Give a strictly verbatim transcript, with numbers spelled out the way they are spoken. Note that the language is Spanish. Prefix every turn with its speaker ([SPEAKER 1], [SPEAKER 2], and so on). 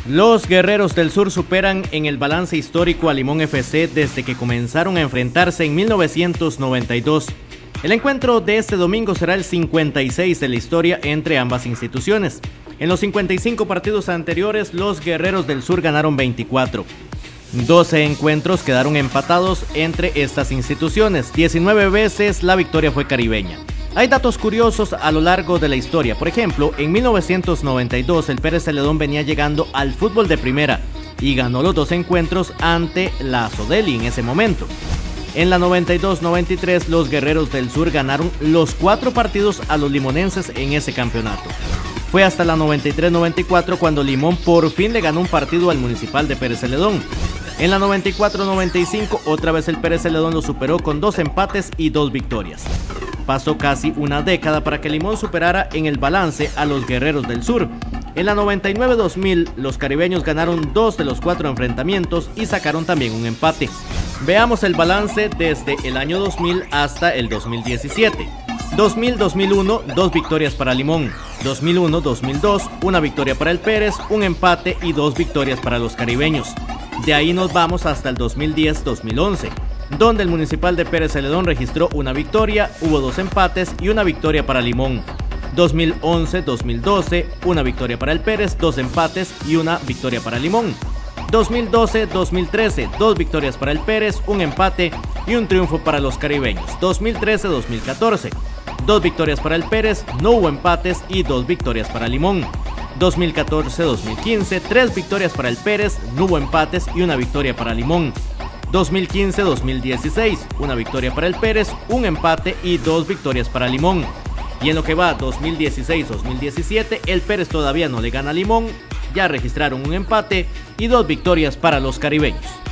[SPEAKER 1] Los Guerreros del Sur superan en el balance histórico a Limón F C desde que comenzaron a enfrentarse en mil novecientos noventa y dos. El encuentro de este domingo será el cincuenta y seis de la historia entre ambas instituciones. En los cincuenta y cinco partidos anteriores, los Guerreros del Sur ganaron veinticuatro. doce encuentros quedaron empatados entre estas instituciones. diecinueve veces la victoria fue caribeña. Hay datos curiosos a lo largo de la historia. Por ejemplo, en mil novecientos noventa y dos el Pérez Celedón venía llegando al fútbol de primera y ganó los dos encuentros ante la Sodeli en ese momento. En la noventa y dos noventa y tres los Guerreros del Sur ganaron los cuatro partidos a los limonenses en ese campeonato. Fue hasta la noventa y tres noventa y cuatro cuando Limón por fin le ganó un partido al Municipal de Pérez Celedón. En la noventa y cuatro noventa y cinco otra vez el Pérez Celedón lo superó con dos empates y dos victorias. Pasó casi una década para que Limón superara en el balance a los Guerreros del Sur. En la noventa y nueve dos mil los caribeños ganaron dos de los cuatro enfrentamientos y sacaron también un empate. Veamos el balance desde el año dos mil hasta el dos mil diecisiete. dos mil dos mil uno, dos victorias para Limón. dos mil uno dos mil dos, una victoria para el Pérez, un empate y dos victorias para los caribeños. De ahí nos vamos hasta el dos mil diez dos mil once, donde el Municipal de Pérez Celedón registró una victoria, hubo dos empates y una victoria para Limón. dos mil once dos mil doce, una victoria para el Pérez, dos empates y una victoria para Limón. dos mil doce dos mil trece, dos victorias para el Pérez, un empate y un triunfo para los caribeños. dos mil trece dos mil catorce, dos victorias para el Pérez, no hubo empates y dos victorias para Limón. dos mil catorce dos mil quince, tres victorias para el Pérez, no hubo empates y una victoria para Limón. dos mil quince dos mil dieciséis, una victoria para el Pérez, un empate y dos victorias para Limón. Y en lo que va dos mil dieciséis dos mil diecisiete, el Pérez todavía no le gana a Limón, ya registraron un empate y dos victorias para los caribeños.